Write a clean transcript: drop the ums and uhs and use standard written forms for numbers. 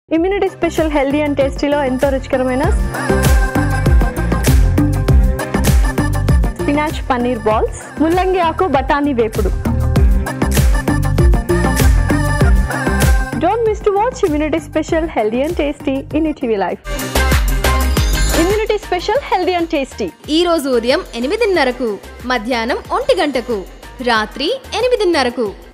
Immunity special healthy and టేస్టీలో ఎంతో రుచికరమైన స్పినాచ్ పన్నీర్ బాల్స్, ముల్లంగి ఆకు బఠానీ వేపుడు. Don't miss to watch Immunity Special Healthy and Tasty in ETV Life. Immunity Special Healthy and Tasty. ఈ రోజు ఉదయం 8:30కు, మధ్యాహ్నం 1 గంటకు, రాత్రి 8:30కు.